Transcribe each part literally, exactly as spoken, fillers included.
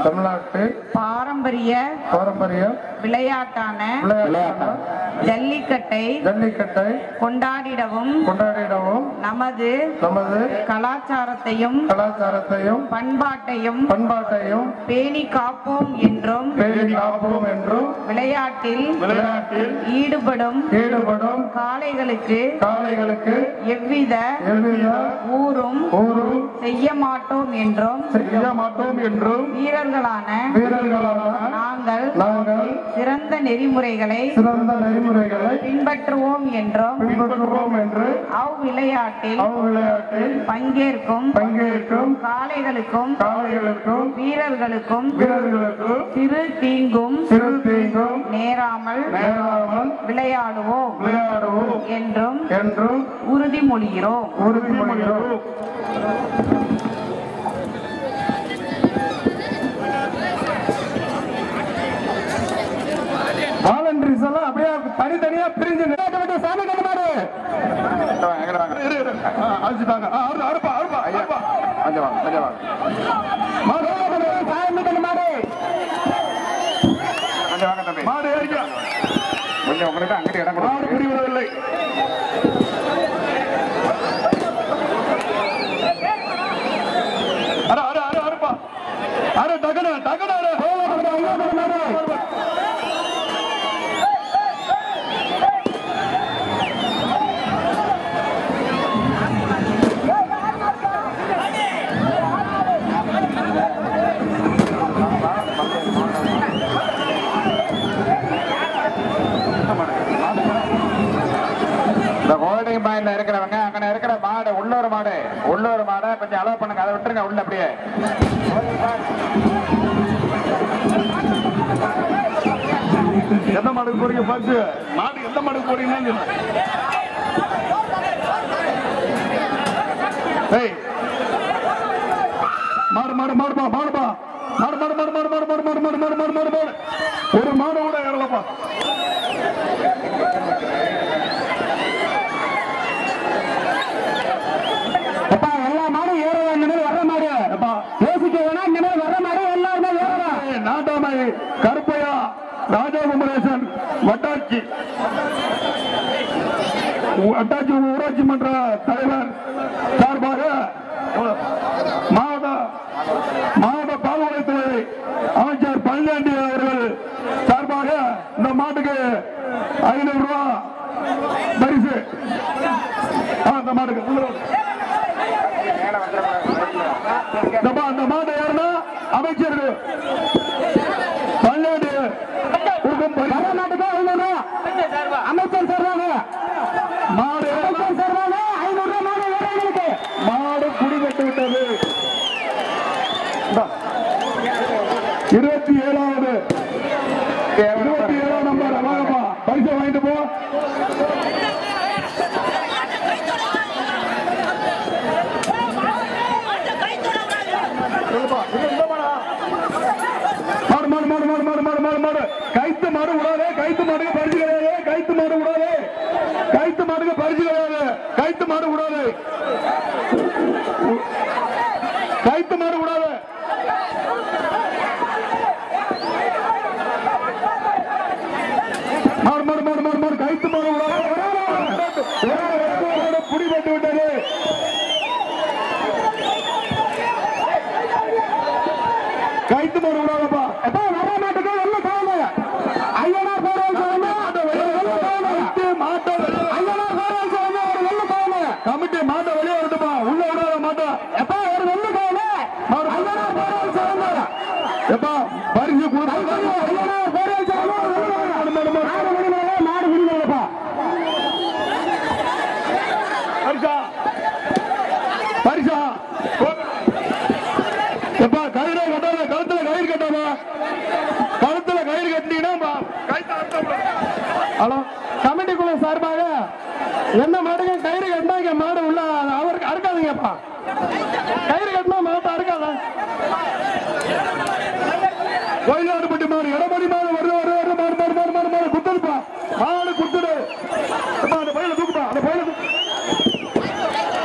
தமிழ்நாட்டு பாரம்பரிய பாரம்பரிய விளையாட்டான ஜல்லிக்கட்டை ஜல்லிக்கட்டை கொண்டாடிடவும் கொண்டாடிடவும் நமது நமது கலாச்சாரத்தையும் கலாச்சாரத்தையும் பண்பாட்டையும் பண்பாட்டையும் பேணி காப்போம் என்றும் பேணி காப்போம் என்றும் விளையாட்டில் விளையாட்டில் ஈடுபடும் ஈடுபடும் காளைகளுக்கு காளைகளுக்கு எவ்வித எவ்வித ஊரும் ஊரும் செய்ய மாட்டோம் என்றும் செய்ய மாட்டோம் என்றும் வீரர்களான வீரர்களான நாங்கள் நாங்கள் சிறந்த நெறிமுறைகளை சிறந்த நெறிமுறைகளை பின்பற்றுவோம் என்றும் பின்பற்றுவோம் என்று அவ்விளையாட்டில் அவ்விளையாட்டில் பங்கேற்கும் பங்கேற்கும் காளைகளுக்கும் காளைகளுக்கும் வீரர்களுக்கும் வீரர்களுக்கும் சிறு தீங்கும் சிறு தீங்கும் நேராமல் நேராமல் விளையாடுவோம் விளையாடுவோம் என்றும் என்றும் உறுதிமொழிகிறோம் உறுதிமொழிகிறோம். வாலண்டரிஸ் எல்லாம் அப்படியே தனித்தனியா பிரிஞ்சு சாமி கட்டுமாரு அழைச்சிட்டாங்க. மாடு ஏறிக்க கொஞ்சம் உங்களுக்கு அங்கிட்டு இடம் மாடு பிடிவிடவில்லை. அட அட அட அருப்பா அட டகன டகன இந்த ஹோல்டிங் பாயிண்ட்ல இருக்கிறவங்க அங்க இருக்கிற மாடு உள்ளூர் மாடு உள்ளூர் மாடை கொஞ்சம் அலோவ் பண்ணுங்க. அதை விட்டுருங்க உள்ள அப்படியே. எந்த மாடுக்கு போறீங்க பார்த்து மாடு எந்த மாடுக்கு போறீங்கன்னு மாடு மாடு மாடுப்பா மாடுப்பா மாடு மாடு மாடு மாடு மாடு மாடு மாடு மாடு மாடு மாடு மாடு ஒரு மாடு கூட ஏறலப்பா. எல்லா மாடும் ஏறலாம். இந்த மாதிரி வர்ற மாடு யோசிக்க வேணா. இந்த மாதிரி வர்ற மாடு எல்லாருமே ஏறலாம். நாட்டாமை கருப்பையா ராஜாகுமரேசன் வட்டாட்சி வட்டாட்சி ஊராட்சி மன்ற தலைவர் சார்பாக மாவட்ட மாவட்ட பால்வளத்துறை அமைச்சர் பழனியாண்டி அவர்கள் சார்பாக இந்த மாட்டுக்கு ஐநூறு ரூபாய் பரிசு. அந்த மாட்டுக்கு அந்த மாட்டை ஏறினா அமைச்சருக்கு பழனியாண்டி அமைச்சர் சார்பாக மாடு சார்பாக ஐநூறு ரூபாய் மாடு குடிபட்டு விட்டது. இருபத்தி ஏழாவது இருபத்தி ஏழாம் நம்பர் வாங்கப்பா பரிசு வாங்கிட்டு போ. மாடு மாடு மாடு மாடு மாடு மாடு மாடு மாடு கைத்து மாடு விடாதே. கைத்து மாடுக்கு பரிசு கிடையாது. கைத்து மாடு விடாதே. கைத்து மாடுக்கு பரிசு கிடையாது. கைத்து மாடு விடாதே. கைத்து மாடு விடாதே. மாடு மாடு மாடு மாடு மாடு கைத்து மாடு விடாதே. குடிபட்டு விட்டது. கைத்து மாடு விடாதப்பா. வர மாட்டுக்கு வெள்ள சாமி ஐயனா போறோம் சாமி மாட்டை ஐயனா போறோம் சாமி ஒரு வெள்ள சாமி கமிட்டி மாட்டை வெளியே வரட்டுப்பா. உள்ள விடாத மாட்டை எப்பா ஒரு வெள்ள சாமி ஐயனா போறோம் சாமி எப்பா பரிசு கொடுத்து ஐயனா போறோம் சாமி மாடு முடியல மாடு முடியலப்பா. பரிசா பரிசா எப்பா கயிறு கட்டாத. கழுத்துல கயிறு கட்டாத. கழுத்துல கயிறு கட்டினீங்கன்னா ஹலோ கமிட்டி குழு சார்பாக எந்த மாடுக்கு கயிறு கட்டினா இங்க மாடு உள்ள அவருக்கு அறுக்காதுங்கப்பா. கயிறு கட்டினா மாட்டை அறுக்காத. கோயிலாடுபட்டி மாடு இடமடி மாடு வருது வருது வருது மாடு மாடு மாடு மாடு மாடு குத்துடுப்பா. மாடு குத்துடு. அந்த பயில தூக்குப்பா. அந்த பயில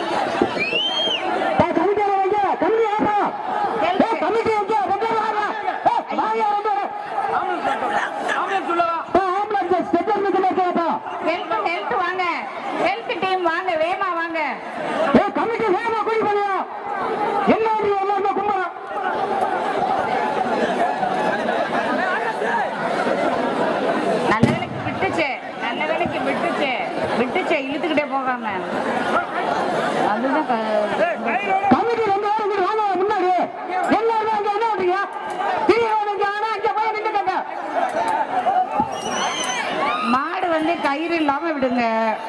கமிட்டி வைங்க. கமிட்டி வைங்க. அனுப்புங்க.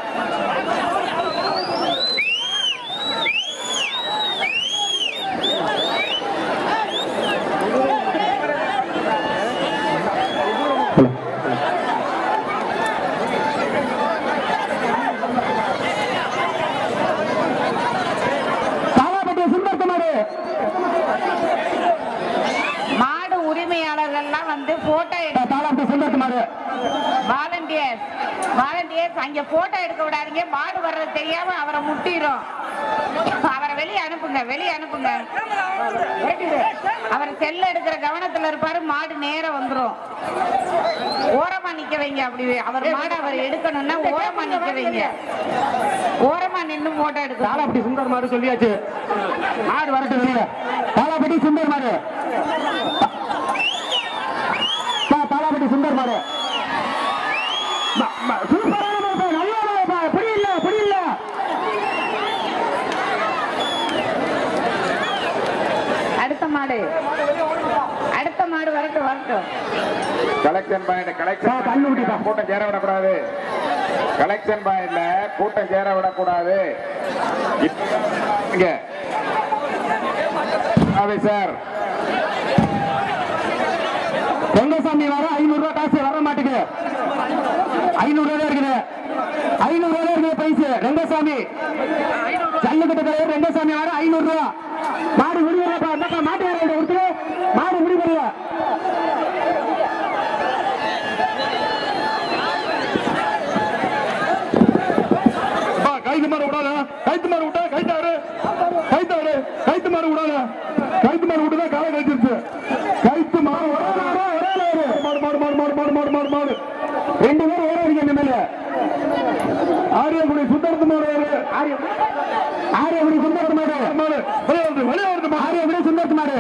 மாடு உரிமையாளர்கள்லாம் வந்து போட்டோ வாலண்டியர்ஸ் வாலண்டியர்ஸ் அங்க போட்டோ எடுக்க விடாதீங்க. மாடு வர்றது தெரியாம அவரை முட்டிரும். அவரை வெளியே அனுப்புங்க, வெளியே அனுப்புங்க. அவர் செல்ல எடுக்கிற கவனத்துல இருப்பாரு. மாடு நேரம் வந்துரும். ஓரமா நிக்க வைங்க. அப்படி அவர் மாடு அவர் எடுக்கணும்னா ஓரமா நிக்க வைங்க. ஓரமா நின்று போட்டோ எடுக்க. தாளாப்பட்டி சுந்தர் மாடு சொல்லியாச்சு. மாடு வரட்டும். தாளாப்பட்டி சுந்தர் மாடு, தாளாப்பட்டி சுந்தர் மாடு புரியல புரியல. அடுத்த மாடு அடுத்த மாடு வரட்டும் வரட்டும். கலெக்ஷன் பாயிண்ட் கலெக்ஷன் கண்ணுட்டிட்டா கூட்டம் சேர விடக்கூடாது. கலெக்ஷன் பாயிண்ட்ல கூட்டம் சேர விடக்கூடாது. இங்க சார் ரெங்கசாமி வர ஐநூறு ரூபாய் காசு வர மாட்டேங்குது. ஐநூறு ரூபாய் இருக்குது. ஐநூறு ரூபாய் இருக்குது பைசு. ரெங்கசாமி ஜல்லிக்கட்டு தலைவர் ரெங்கசாமி வர ஐநூறு ரூபாய். மாடு முடிவா மாட்டு ஒருத்தர் மாடு முடிவல. கைத்து மாறு விடாத. கைத்து மாறு விட்டா கைத்தாரு கைத்தாரு கைத்து மாறு விடாத. கைத்து மாறு விட்டுதான் காலை கழிச்சிருச்சு. கைத்து மாறு மாடு மாடு மாடு மாடு மாடு மாடு மாடு மாடு ரெண்டு பேரும் ஓடாதீங்க. இந்த மேல ஆரியகுடி சுந்தரத்து மாடு வருது. ஆரியகுடி சுந்தரத்து மாடு மாடு விளையாடுது விளையாடுது. ஆரியகுடி சுந்தரத்து மாடு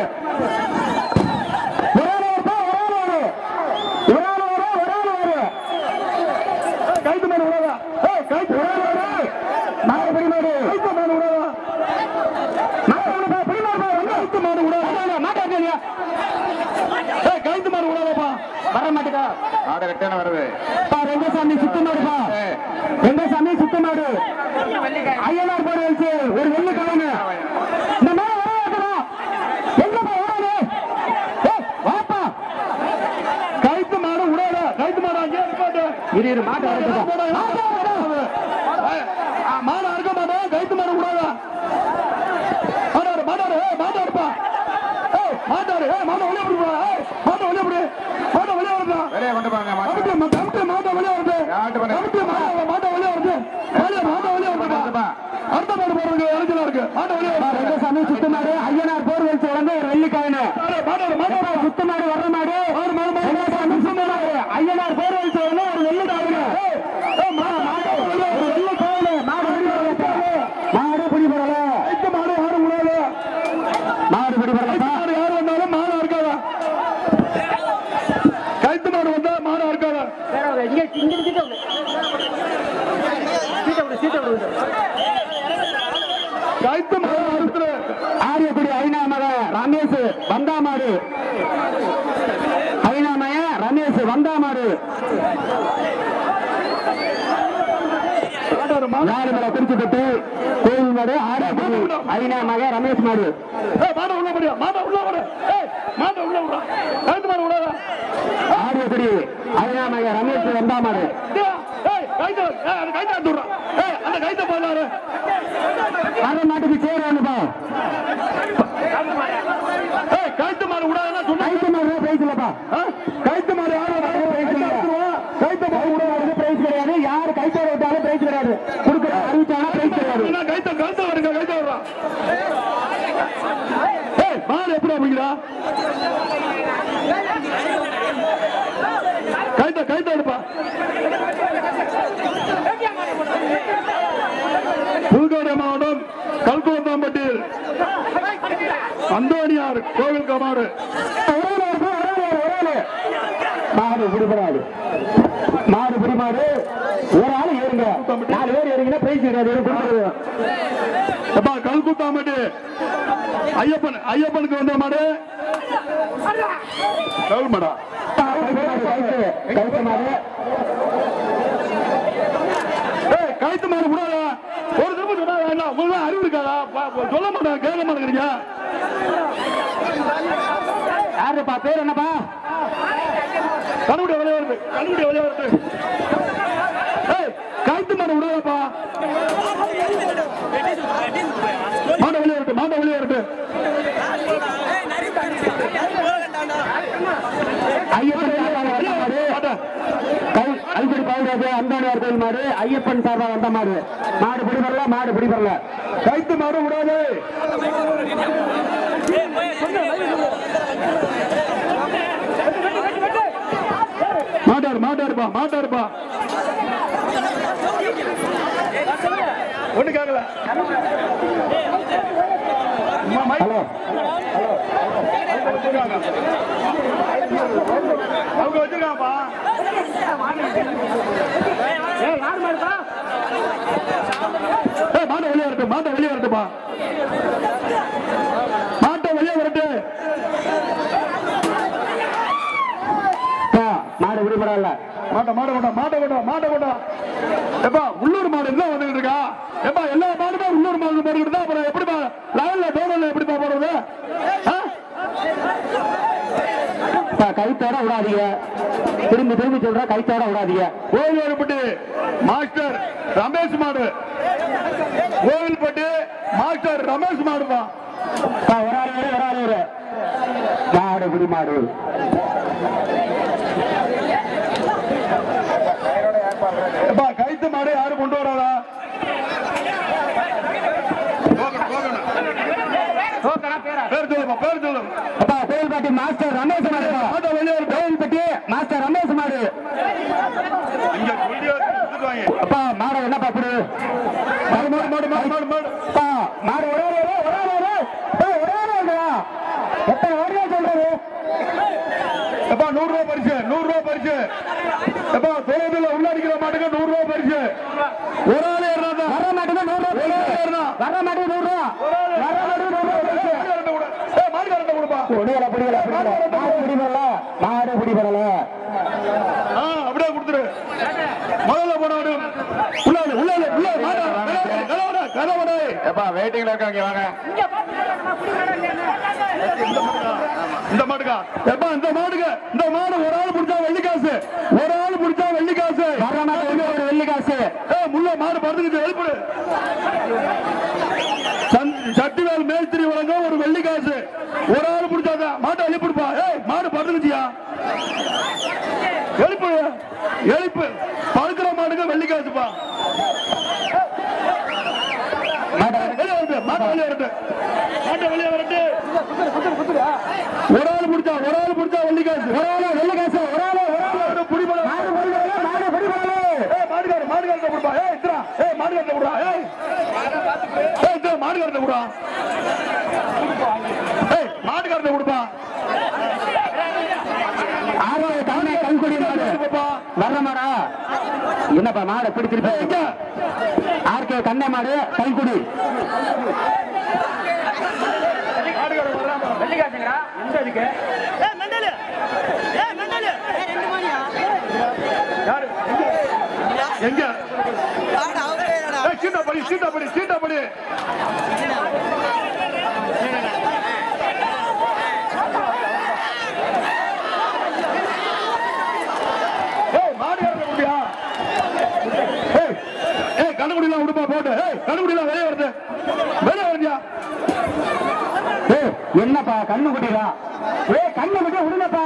கைத்து மாடு விடாதா. கைத்து மாடு படி மாடு கைத்து மாடு விடாதா. படி மாடு கைத்து மாடு விடாதா. மாட்டாங்க கைத்து மாடு விடாதாப்பா. வர மாட்டேதா. ஆடு ரிட்டர்ன் வருது. ரெங்கசாமி சுத்த மாடுப்பா. ரெங்கசாமி சுத்த மாடு. ஐயனார் போட வச்சு ஒரு வெள்ளி கவனு. இந்த மாதிரி வராதா. எங்கப்பா வராது. வாப்பா. கைத்து மாடு விடாத. கைத்து மாடு அங்கே இருப்பாட்டு. இரு இரு மாடு மாடு அறுக்க மாட்டா. கைத்து மாடு விடாத. மாட்டாரு மாட்டாரு மாட்டாருப்பா. மாட்டாரு மாட்டை வெளியே விடுப்பா. மாட்டை வெளியே விடு. மாட்டை வெளியே வருதா. வெளியே கொண்டு போங்க. மாட்டை வெளியே வருது. மாட்டை வெளியே வருது. மாட்டை வெளியே வருதுப்பா. அடுத்த மாடு போறது இறஞ்சலா இருக்கு. மாட்டை வெளியே வருது. ரெங்கசாமி சுத்த மாடு. ஐயனார் போர் வச்சு உடனே ஒரு வெள்ளிக்காயனு மாடு மாடு சுத்த மாடு வர்ற மாடு. ஐயனார் போர் வச்சு உடனே ஒரு வெள்ளிக்காயனு ஒரு வெள்ளிக்காயனு மாடு மாடு பிடி போடல. மாடு யாரு விடாது. மாடு பிடி போடல. யாரு வந்தாலும் மாடு இருக்காதா. கைத்து மாடு வந்தா மாடு இருக்காதா. கைத்து மாடு ஆரியக்குடி ஐநாமக ரமேஷ் வந்தா மாடு. ஐநாமய ரமேஷ் வந்தா மாடு. நாலு மலை குறிச்சிட்டு கோயில் மாடு. ஆரியக்குடி ஐநாமக ரமேஷ் மாடு. மாடு உள்ள முடியா. மாடு உள்ள விட. மாடு உள்ள விட. கைத்து மாடு விடாதா. ஆரியக்குடி ஐநாமக ரமேஷ் வந்தா மாடு. அந்த மாட்டுக்கு சேருப்பா. கைத்து மாடு விடாதுன்னா கைத்து மாடு பிரைஸ் இல்லப்பா. கைத்து மாடு யாரும் கைத்து மாடு விடாது பிரைஸ் கிடையாது. யாரு கைத்து விட்டாலும் பிரைஸ் கிடையாது. கொடுக்குற அறிவிச்சாலும் பிரைஸ் கிடையாது. கைத்த கழுத்த வருங்க. கைத்த வர்றான். மாடு எப்படி அப்படிங்கிறா. கைத்த கைத்த எடுப்பா. புதுக்கோட்டை மாவட்டம் கல்குவந்தாம்பட்டியில் அந்தோனியார் கோவில் கமாடு. மாடு பிடிபடாது. மாடு பிடிமாடு. ஒரு ஆள் ஏறுங்க. நாலு பேர் ஏறிங்கன்னா பிரைஸ் கிடையாது. கல்குத்தாம்பட்டி ஐயப்பன் ஐயப்பனுக்கு வந்த மாடு கைத்து மாடு. கைத்து மாடு விடாத. ஒரு திரும்ப சொன்னா வேண்டாம். உங்களுக்கு அறிவு இருக்காதா? சொல்ல மாட்டாங்க, கேட்க மாட்டேங்கிறீங்க. யாருப்பா பேர் என்னப்பா? கண்ணுடைய விளைய வருது, கண்ணுடைய விளைய வருது. கைத்து மாடு விடாதப்பா. மாட வெளியே இருக்கு, மாட வெளியே இருக்கு. ஐம்பது பாதுகாப்பு அந்தானியார் கோயில் மாடு ஐயப்பன் சார்பா வந்த மாடு. மாடு பிடி வரல, மாடு பிடி வரல. கைத்து மாடு விடாது. மாட்டாரு மாட்டாருப்பா மாட்டாருப்பா. ஒண்ணு கேட்கல. ஹலோ அவங்க வச்சிருக்காங்கப்பா. மாட்டை வெளியே வரட்டு, மாட்டை வெளியே வரட்டுப்பா. மாட்டை வெளியே வரட்டு. மாடு விடுபடல. மாட்ட மாட்ட மாட்ட மாட்ட மாட்ட மாட்ட மாட்ட. எப்பா உள்ளூர் மாடு என்ன வந்துகிட்டு இருக்கா? எப்பா எல்லா மாடுமே உள்ளூர் மாடு போட்டுக்கிட்டு தான் அப்புறம் எப்படிப்பா லைன்ல டோனல்ல எப்படிப்பா போடுறது? கைத்தோட விடாதீங்க. திரும்பி திரும்பி சொல்ற கைத்தோட விடாதீங்க. கோவில்பட்டி மாஸ்டர் ரமேஷ் மாடு. கோவில்பட்டி மாஸ்டர் ரமேஷ் மாடுப்பா. வராரு வராரு மாடு பிடி மாடு. கைத்து மாடு யாரு கொண்டு வராதா? பேர் சொல்லுப்பா, பேர் சொல்லு. கோவில்பட்டி மாஸ்டர் ரமேஷ் மாடு. கோவில்பட்டி மாஸ்டர் ரமேஷ் மாடு. அப்பா மாடு என்னப்பா அப்படி? மாடு மாடு மாடு மாடு மாடு மாடு மாடு ஒரே ஒரே ஒரே எத்தனை ஓடியா சொல்றது? எப்பா நூறு ரூபாய் பரிசு, நூறு ரூபாய் பரிசு. எப்பா தொலைவில் உள்ளடிக்கிற மாட்டுக்கு நூறு ரூபாய் பரிசு. ஒரு ஆள் ஏறினா வர மாட்டுக்கு நூறு ரூபாய் ஏறினா வர மாட்டுக்கு நூறு ரூபாய் வர மாட்டுக்கு நூறு ரூபாய் பரிசு. மாடு கரண்ட கொடுப்பா. புடியல புடியல புடியல மாடு பிடிபடல, மாடு பிடிபடல. அப்படியே கொடுத்துரு. முதல்ல போனவரு உள்ளாடு உள்ளாடு உள்ள மாடு கலவட கலவட. எப்பா வெயிட்டிங்ல இருக்காங்க வாங்க. இந்த மாடுக்கா எப்பா இந்த மாடுக்கு இந்த மாடு ஒரு ஆள் பிடிச்சா வெள்ளி காசு, ஒரு ஆள் பிடிச்சா வெள்ளி காசு. வர மாட்டுக்கு ஒரு வெள்ளி காசு. முள்ள மாடு பறந்துக்கிட்டு எழுப்புடு. சட்டிவேல் மேல்திரி வழங்க ஒரு வெள்ளி காசு. ஒரு ஆள் பிடிச்சாத மாட்டை எழுப்பிடுப்பா. ஏய் மாடு பறந்துக்கிச்சியா? எழுப்பு எழுப்பு. பறக்கிற மாடுக்கு வெள்ளி காசுப்பா. வெளியே வரட்டு, மாட்டை வெளியே வரட்டு, மாட்டை வெளியே வரட்டு. ஒரு ஆள் பிடிச்சா ஒரு ஆள் பிடிச்சா வெள்ளி காசு, ஒரு ஆள் வெள்ளி காசு. ஒரு ஆள் ஒரு ஆள் புடிபட மாடு புடிபட மாடு புடிபட. ஏய் மாடுகார மாடுகாரட்ட கொடுப்பா. ஏய் இத்ரா ஏய் மாடுகாரட்ட கொடுடா. ஏய் ஏய் இத்ரா மாடுகாரட்ட கொடுடா. ஏய் மாடுகாரட்ட கொடுப்பா. ஆரோ தானே கல்குடி மாடு வர்ற மாடா. என்னப்பா மாடை பிடிச்சிருப்ப? ஆர்கே கண்ணை மாடு கல்குடி. எங்க சீட்டாப்படி சீட்டாப்படி சீட்டாப்படி. கண்ணுக்குடிலாம் விடுப்பா போட்டு. கண்ணுக்குடிலாம் வெளியே வருது, வெளியே வருதியா? என்னப்பா கண்ணு குட்டிடா? ஏ கண்ணு குட்டி விடுங்கப்பா.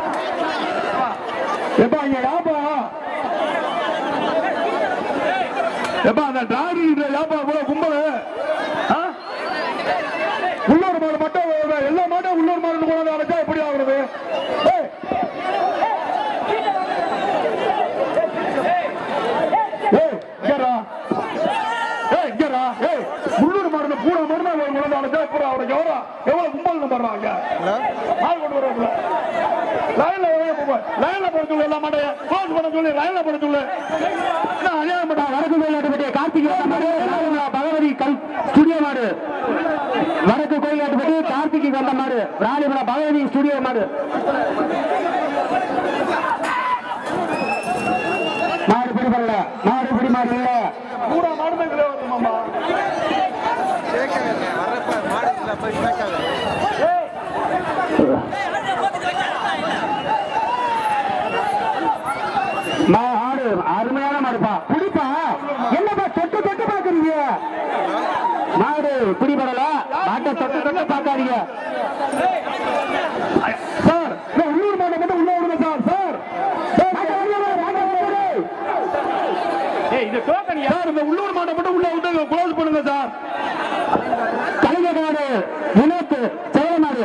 எப்பா இங்க யாப்பா எப்பா அந்த டிராகன் யாப்பா இவ்வளவு கும்பல். உள்ளூர் மாடு மட்டும் எல்லா மாட்டும் உள்ளூர் மாடு கொண்டாந்து அழைச்சா எப்படி ஆகுறது? உள்ளூர் மாடு பூரா மாடு கொண்டாந்து அழைச்சா பூரா அவருக்கு எவ்வளோ எவ்வளவு கும்பல் பண்றாங்க. மாடு கொண்டு வர்றாங்க. லைன்ல லைன்ல போட சொல்லு. எல்லா மாட்டையும் க்ளோஸ் பண்ண சொல்லி லைன்ல போட சொல்லு. அநியாயம் பண்ணா. வடக்கு கோயிலாட்டுப்பட்டி கார்த்திகை மாடு பகவதி கல் ஸ்டுடியோ மாடு. வடக்கு கோயிலாட்டுப்பட்டி கார்த்திகை வந்த மாடு ராணிபுரம் பகவதி ஸ்டுடியோ மாடு. மாடு பிடிபடல, மாடு பிடி மாடு இல்ல. ஆடு அருமையான மாடுப்பா குடிப்பா என்னப்பா தொட்டு தொட்டு பாக்குறீங்க மாடு பிடிபடல மாட்டை தொட்டு தொட்டு பாக்காதீங்க சார் உள்ளூர் மாட்டை மட்டும் உள்ள விடுங்க சார் சார் சார் இந்த உள்ளூர் மாட்டை மட்டும் உள்ள விட்டு க்ளோஸ் பண்ணுங்க சார். கலைஞர் வினோத் சேல மாடு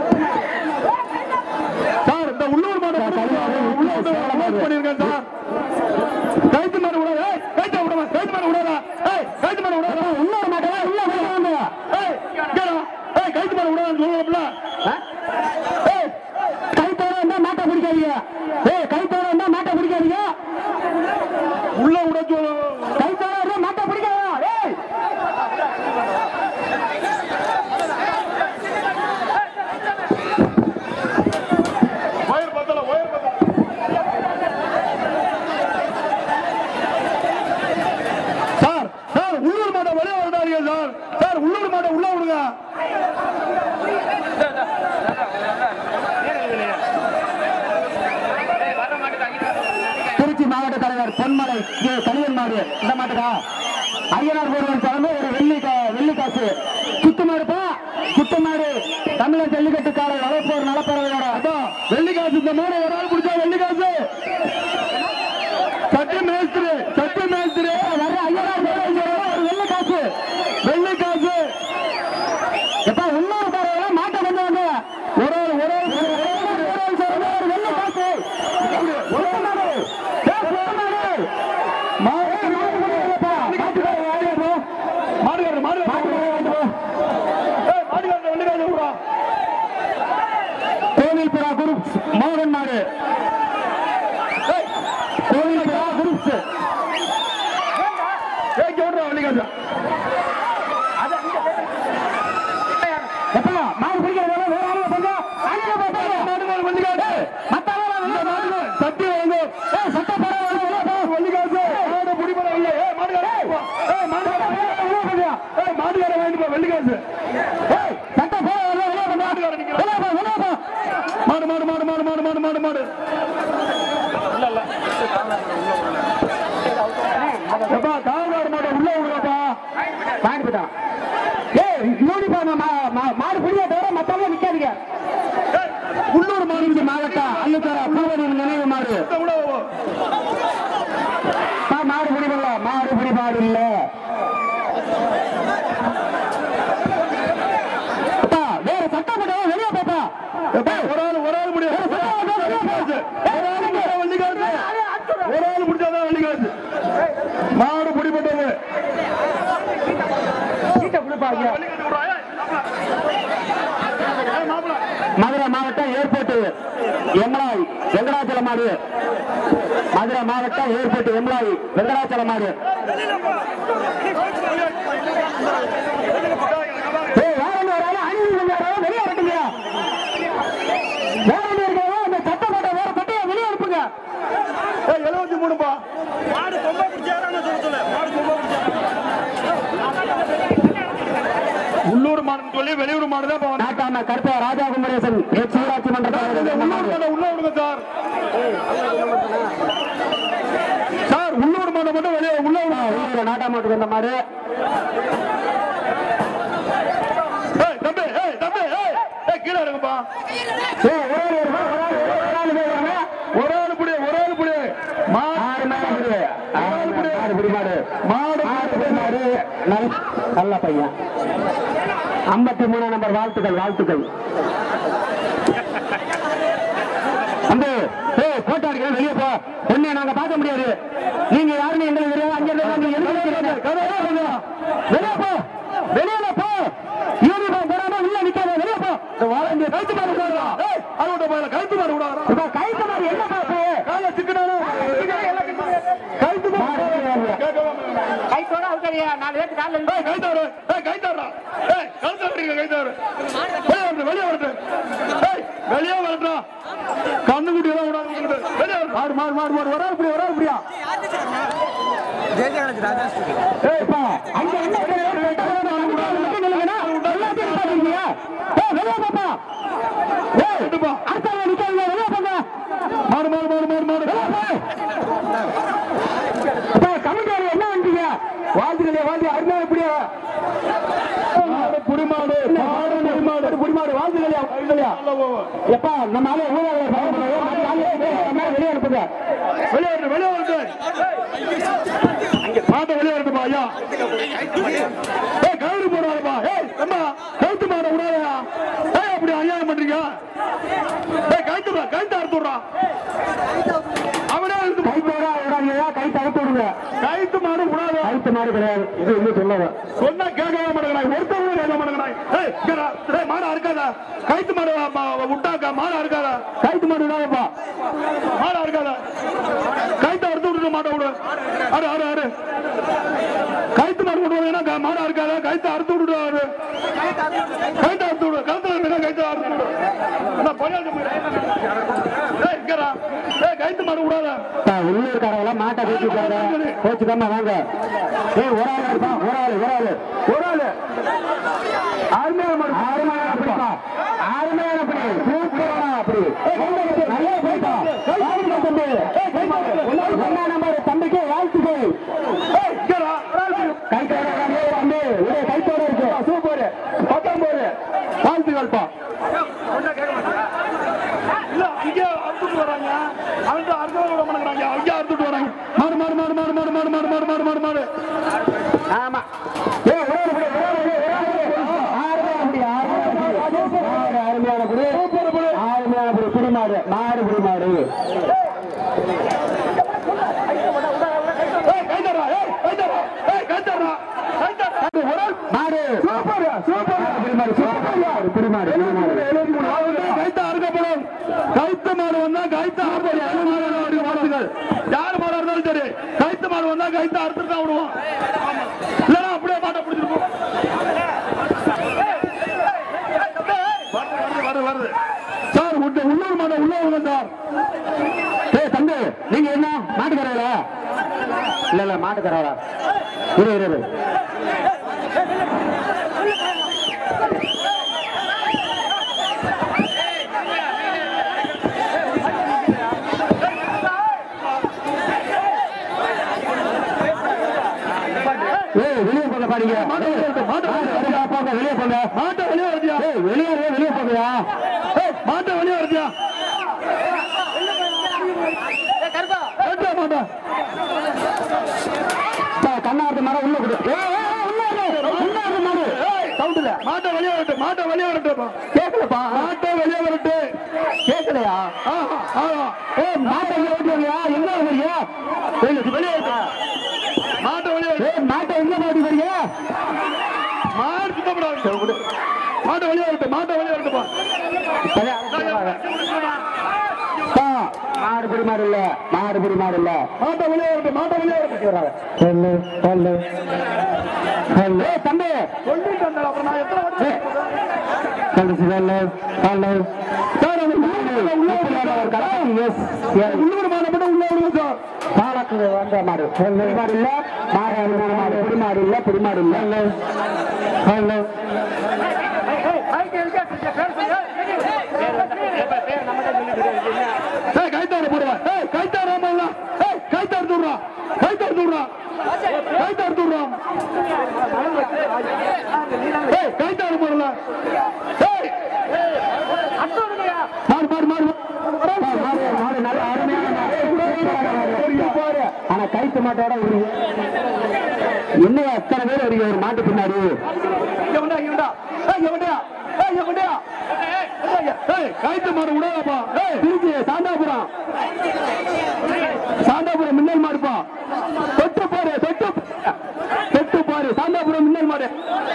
சார் இந்த உள்ளூர் மாட்டை உள்ள விட்டு க்ளோஸ் பண்ணிருக்கேன் சார். கைத்து மாடு விடாத கைத்து விடாத கைத்து மாடு விடாத ஏய் கைத்து மாடு விடாத உள்ளூர் மாட்டை உள்ள விடுவாங்க ஏய் ஏய் கைத்து மாடு விடாதன்னு சொல்லுவாப்ல. ஏய் கைத்தோட இருந்தா மாட்டை பிடிக்காதீங்க ஏய் கைத்தோட இருந்தா மாட்டை பிடிக்காதீங்க உள்ள விட சொல்ல கைத்தோட இருந்தா மாட்டை பிடிக்காதீங்க ஏய் ஒயர் பத்தல ஒயர் பத்தல சார் சார் உள்ளூர் மாட்டை வெளியே விடாதீங்க சார். சார் உள்ளூர் மாட்டை உள்ள விடுங்க. திருச்சி மாவட்ட தலைவர் பொன்மலை கலியன் மாடு இந்த மாட்டுக்கா ஐயனார் ஒருவன் பிறந்து ஒரு வெள்ளி வெள்ளி காசு சுத்து மாடுப்பா சுத்து மாடு தமிழர் ஜல்லிக்கட்டு காலை வளர்ப்போர் நலப்பறவையோட வெள்ளி காசு இந்த மாடை ஒரு ஆள் பிடிச்சா வெள்ளி காசு சட்டி மேஸ்திரி சட்டி மேஸ்திரி வர்ற ஐயனார் ஒரு வெள்ளி காசு வெள்ளி காசு எப்ப இன்னொரு பறவை மாட்டை கொண்டு வந்து ஒரு ஆள் ஒரு ஆள் ஒரு வெள்ளி காசு ஒரு மாடு மாடுகாரர் மாடுகாரர் மாடுகாரர் வெள்ளி காசு விடுறா. கோவில்புரா குரூப்ஸ் மோகன் மாடு கோவில்புரா குரூப்ஸ் ஏய் விடுறா வெள்ளி காசு. எப்பா மாடு பிடிக்கிறதால வேற ஆளுங்க போங்க ஆளுங்க போங்க மாடு மாடு வெள்ளி காசு மத்தவங்க இந்த மாடு சட்டி வாங்க. ஏய் சட்ட பரவாயில்லை வெள்ளி காசு மாடு பிடிபட இல்லை. ஏய் மாடுகாரர் ஏய் மாடுகாரர் ஏய் மாடுகாரர் வாங்கிட்டு போ வெள்ளி காசு. ஏய் சட்ட பரவாயில்லை வெளிய போ மாடுகாரர் நிக்கிறா. வெளிய போ வெளிய போ மாடு மாடு மாடு மாடு மாடு மாடு மாடு மாடு இல்ல இல்ல எப்பா காவலார் மாடு உள்ள விடுங்கப்பா. மாடு போடா ஏய் யூனிஃபார்ம் மாடு பிடிக்க தவிர மத்தவங்க நிக்காதீங்க உள்ளூர் மாநில மாவட்டம் அல்லுத்தர பூவனின் நினைவு மாடு உள்ள போ. பா, மாடு பிடிக்கல மாடு பிடி மாடு இல்ல அப்பா, வேற சட்டம் போட்டா வெளியே போப்பா எப்பா, ஒரு ஆள் ஒரு ஆள் முடியும் ஒரு ஆள் முடிச்சா வெள்ளி காசு ஒரு ஆள் முடிச்சாதான் வெள்ளி காசு. மாடு பிடிபட்டது வீட்டை கொடுப்பாங்க வெள்ளி காசு விடுறா. ஏய் மாப்பிள மதுரை மாவட்டம் ஏர்போர்ட் எம்லாய் வெங்கடாச்சல மாடு மதுரை மாவட்டம் ஏர்போர்ட் எம்லாய் வெங்கடாச்சல மாடு ஏய், வேற என்ன வராங்க? அணில் கொஞ்சம் வராங்க, வெளியே அனுப்புங்க. வேற என்ன இருக்காங்க? அந்த சட்டை போட்ட வேற சட்டையை வெளியே அனுப்புங்க. ஏய் எழுபத்தி மூணுப்பா. உள்ளூர் மாடுன்னு சொல்லி வெளியூர் மாடு தான் போவாங்க. நாட்டாம கருப்பா ராஜா குமரேசன் பேச்சு ஊராட்சி மன்ற தலைவர் உள்ளூர் மாடை உள்ள விடுங்க சார். சார் உள்ளூர் மாடை மட்டும் வெளியே உள்ள விடுங்க. நாட்டாமட்டுக்கு வந்த மாடு ஏய் தம்பி ஏய் தம்பி ஏய் ஏய் கீழே இறங்குப்பா. ஏய், ஒரு ஆள் வருவா, ஒரு ஆள் வருவா, ஒரு ஆள் வருவாங்க. ஒரு ஆள் புடி ஒரு ஆள் புடி மாடு ஆறு மாடு புடி. ஆறு மாடு, மாடு புடி மாடு. மாடு மாடு புடி மாடு. நல்ல நல்ல பையன். ஐம்பத்தி மூணு நம்பர் வாழ்த்துக்கள் வாழ்த்துக்கள். அந்த ஏய் போட்டோ அடிக்கிற வெளியே போ. உன்னை நாங்க பார்க்க முடியாது. நீங்க யாருன்னு எங்களுக்கு தெரியாது. அங்க இருந்து வந்து எதுக்கு தெரியாது? வெளியே போ வெளியே போ. யூனிஃபார்ம் போடாம உள்ள நிக்காத. வெளியே போ. வாழண்டிய கைத்து மாடு விடாதா. ஏய் அறுபது ரூபாயில கைத்து மாடு விடாதா. இப்ப கைத்து மாடு என்ன பாப்பு? கால சிக்கனானே கைத்து மாடு கேட்கவே கைத்தோட அவுக்கறியா நாலு பேருக்கு கால ஏய் கைத்தாரு ஏய் கைத்தாரா ஏய் கழுத்தறீங்க கைத்தாரு வெளிய வந்து வெளிய வந்து ஏய் வெளிய வரடா கண்ணு குட்டி எல்லாம் விடாத வெளிய மாடு மாடு மாடு மாடு வர இப்படி வர இப்படியா ஏய் பா அங்க என்ன அடுத்த நிக்காங்க வெளியே போங்க மாடு மாடு மாடு மாடு மாடு கமிட்டி என்ன வந்தீங்க வாழ்த்துக்களே வாழ்த்து அருமையா எப்படியா புரிமாடு புரிமாடு புரிமாடு வாழ்த்துக்கலையா வாழ்த்துக்கலையா எப்பா நம்ம ஆளு வெளியே அனுப்புங்க வெளியே வருது வெளியே வருது மாட்டை வெளியே வருதுப்பா ஐயா ஏய் கயிறு போடுவாருப்பா ஏய் அம்மா கழுத்து மாட விடாதயா ஏய் அப்படி அநியாயம் பண்றீங்க ஏய் கழுத்து கழுத்து அறுத்து விடுறான் அவனே இருந்து கை போடா விடாதீங்க கை தடுத்து விடுங்க கழுத்து மாடு விடாத கழுத்து மாடு கிடையாது இது இன்னும் சொல்லாத சொன்னா கேட்கவே மாட்டேங்கிறாய் ஒருத்தவங்க கேட்க மாட்டேங்கிறாய் ஏய் இங்கடா ஏய் மாடு அறுக்காத கழுத்து மாடு விட்டாக்கா மாடு அறுக்காத கழுத்து மாடு விடாதப்பா மாடு அறுக்காத கழுத்தை அறுத்து விட்டு மாட்டை விடு அரு அரு அரு கழுத்து மாடு விடுவாங்க மாடு அறுக்காத கழுத்தை அறுத்து விடுவாரு கழுத்தை அறுத்து விடு கழுத்துல இருந்தா கழுத்தை அறுத்து விடு ஏய் இங்கடா ஏய் கழுத்து மாடு விடாத உள்ளூர்காரங்கள மாட்டை பேசிக்காங்க கோச்சுக்காம வாங்க ஏய் ஒரு ஆள் இருப்பா ஒரு ஆள் ஒரு ஆள் ஒரு ஆள் அருமையான மாடு அருமையான பிடிப்பா அருமையான பிடி சூப்பரா அப்படி நல்லா போயிட்டா தம்பி ஒன்னா நம்பர் தம்பிக்கு வாழ்த்துக்கள் கைத்தோட தம்பி கைத்தோட இருக்கு சூப்பர் பத்தொன்பது வாழ்த்துக்கள்ப்பா இங்கே அறுத்துட்டு வராங்க அவங்க அறுத்து விட மாட்டேங்கிறாங்க அங்கே அறுத்துட்டு வராங்க மாடு மாடு மாடு மாடு மாடு மாடு மாடு மாடு மாடு மாடு மாடு ஆமா ஏ அருமையான குடி அருமையான குடி குடிமாடு மாடு குடிமாடு மாடு சூப்பர் சூப்பர் குடிமாடு சூப்பர் குடிமாடு கைத்த அறுக்கப்படும் கைத்த மாடு வந்தா கைத்த வாழ்த்துகள் யார் மாடா இருந்தாலும் சரி கைத்த மாடு வந்தா கைத்த அறுத்துட்டு தான் விடுவோம் இல்லைன்னா அப்படியே மாட்டை பிடிச்சிருப்போம் வருது வருது சார் உள்ளூர் மாட்டை உள்ளவங்க சார் ஏய் தம்பி நீங்க என்ன மாட்டுக்கறவளா இல்ல இல்ல மாட்டுக்கறவளா இரு இரு வெளியே போங்க பாருங்க வெளியே போங்க மாட்டை வெளியே வருதியா வெளியே வெளியே போங்கயா மாட்டை வெளியே வருதியா மாட்டா கண்ணாடு மரம் உள்ள கொடு மாட்டை வெளியே வரட்டு மாட்டை வெளியே வரட்டுப்பா கேட்கலப்பா மாட்டை வெளியே வரட்டு கேட்கலையா ஏ மாட்டை ஓட்டுவீங்க எங்க வரீங்க வெளியே மாட்டை வெளியே ஏ மாட்டை எங்க மாட்டி வரீங்க மாடு சுத்தப்படாது மாட்டை வெளியே வரட்டு மாட்டை வெளியே வரட்டுப்பா மாடு பிடி மாடு இல்ல மாடு பிடி மாடு இல்ல மாட்டை வெளியே வரட்டு மாட்டை வெளியே வரட்டு சொல்லு சொல்லு சொல்லு தம்பி சொல்லிட்டு வந்தேன் அப்புறம் நான் எத்தனை வாட்டி சொல்லு சொல்லு சொல்லு சார் உள்ளூர் மாடை மட்டும் உள்ள விடுங்க சார் பாலக்கு வந்த மாடு சொல்லு மாடு இல்ல மாடு மாடு பிடி மாடு இல்ல பிடி மாடு இல்ல சொல்லு கைத்தாறு போடுவா கைத்தாறு கைத்தாறு தூடுறா கைத்தாறு தூடுறா கைத்தாறு தூடுறா கைத்தாறு போடல மாடு மாடு மாடு மாடு நல்ல அருமையான ஆனா கைத்து மாட்டோட இன்னும் எத்தனை பேர் வருங்க ஒரு மாட்டு பின்னாடி கைத்து மாடு விடாதப்பா திருச்சி சாந்தாபுரம் சாந்தாபுரம் மின்னல் மாடுப்பா தொட்டு பாரு தொட்டு தொட்டு பாரு சாந்தாபுரம் மின்னல் மாடு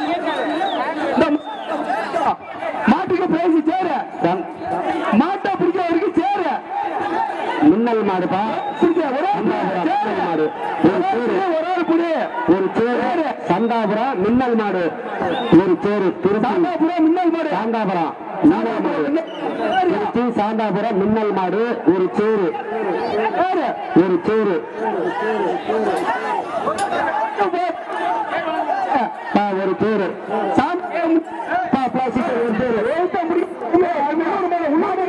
மாட்டுக்கு பேசி சேர மாட்டை பிடிக்க வரைக்கும் சேர மின்னல் மாடுப்பா மாடு ஒரு ஒரு புடி ஒரு சேரு சந்தாபுரம் மின்னல் மாடு ஒரு சேரு சாந்தாபுரம் மின்னல் மாடு சாந்தாபுரம் மின்னல் மாடு திருச்சி சாந்தாபுரம் மின்னல் மாடு ஒரு சேரு ஒரு சேரு ஒரு சேரு ஒரு சேரு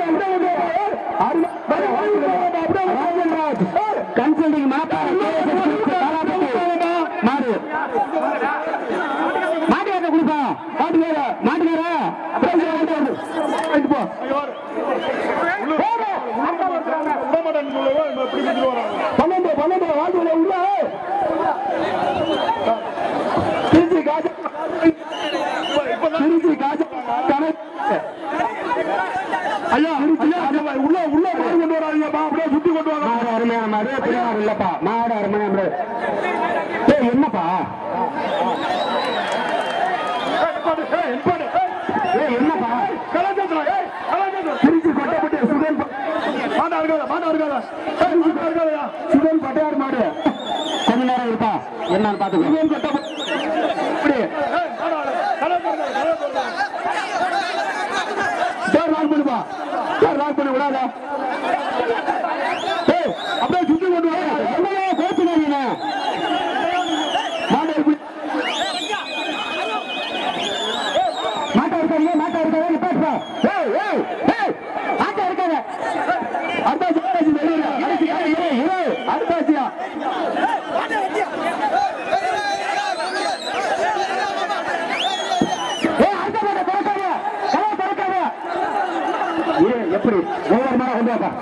போ பன்னெண்டு பன்னெண்டு வாழ்க்கையில உள்ள திருச்சி காஜா திருச்சி காஜா ஐயா உள்ள உள்ள மாடு கொண்டு வராதீங்கப்பா அப்படியே சுத்தி கொண்டு வர மாடு அருமையான மாடு பிரியாணம் இல்லப்பா மாடு அருமையான மாடு ஏய் என்னப்பா ஏய் என்னப்பா திருச்சி கொட்டப்பட்டி சுதன் மாடா இருக்காத மாடா இருக்காத சுதன் பட்டையார் மாடு கொஞ்ச நேரம் இருப்பா என்னன்னு பாத்துக்கோ சுதன் கொட்டப்பட்டி லாக் பண்ணுப்பா சார் லாக் பண்ணி விடாத அப்படியே சுத்தி கொண்டு வர என்ன கோச்சுனா நீ மாட்டா மாட்டா இருக்காங்க மாட்டா இருக்காங்க நிப்பாட்டுப்பா ஏய் ஏய் ஏய் மாட்டா இருக்காங்க அடுத்த ஜாதி வெளியில அடுத்தாச்சியா எப்படி ஒவ்வொரு மரம் கொண்டு வாப்பா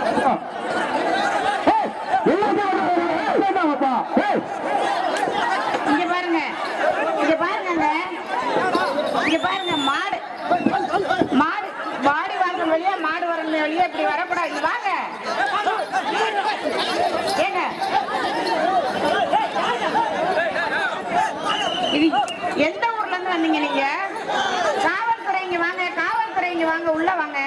இங்க பாருங்க இங்க பாருங்க இங்க பாருங்க மாடு மாடு மாடு வாங்க வெளியே மாடு வரணும் வெளியே இப்படி வரக்கூடாது வாங்க ஏங்க இது எந்த ஊர்ல இருந்து வந்தீங்க நீங்க காவல்துறை இங்க வாங்க காவல்துறை இங்க வாங்க உள்ள வாங்க